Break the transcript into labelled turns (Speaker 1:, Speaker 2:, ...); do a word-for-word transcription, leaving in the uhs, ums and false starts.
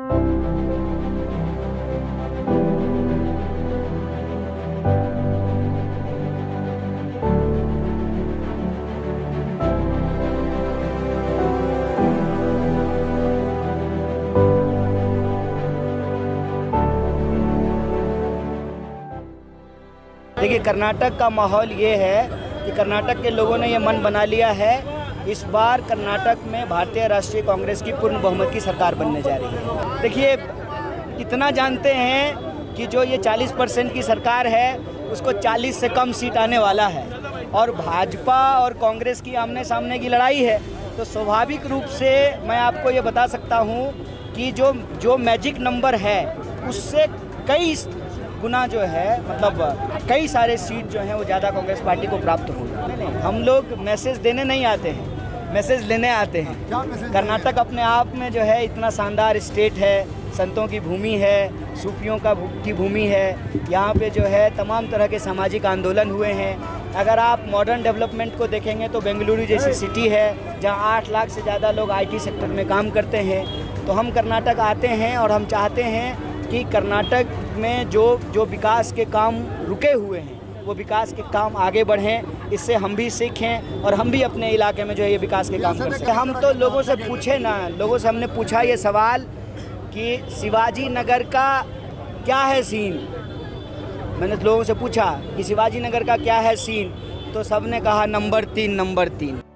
Speaker 1: देखिए, कर्नाटक का माहौल ये है कि कर्नाटक के लोगों ने ये मन बना लिया है, इस बार कर्नाटक में भारतीय राष्ट्रीय कांग्रेस की पूर्ण बहुमत की सरकार बनने जा रही है। देखिए, इतना जानते हैं कि जो ये चालीस परसेंट की सरकार है उसको चालीस से कम सीट आने वाला है और भाजपा और कांग्रेस की आमने सामने की लड़ाई है, तो स्वाभाविक रूप से मैं आपको ये बता सकता हूँ कि जो जो मैजिक नंबर है उससे कई गुना जो है, मतलब कई सारे सीट जो हैं वो ज़्यादा कांग्रेस पार्टी को प्राप्त होगा। नहीं नहीं, हम लोग मैसेज देने नहीं आते हैं, मैसेज लेने आते हैं। कर्नाटक अपने आप में जो है इतना शानदार स्टेट है, संतों की भूमि है, सूफियों का की भूमि है। यहाँ पे जो है तमाम तरह के सामाजिक आंदोलन हुए हैं। अगर आप मॉडर्न डेवलपमेंट को देखेंगे तो बेंगलुरु जैसी सिटी है जहाँ आठ लाख से ज़्यादा लोग आईटी सेक्टर में काम करते हैं। तो हम कर्नाटक आते हैं और हम चाहते हैं कि कर्नाटक में जो जो विकास के काम रुके हुए हैं वो विकास के काम आगे बढ़ें, इससे हम भी सीखें और हम भी अपने इलाके में जो है ये विकास के काम कर सकें। हम तो लोगों से पूछे ना, लोगों से हमने पूछा ये सवाल कि शिवाजी नगर का क्या है सीन। मैंने लोगों से पूछा कि शिवाजी नगर का क्या है सीन, तो सबने कहा नंबर तीन नंबर तीन।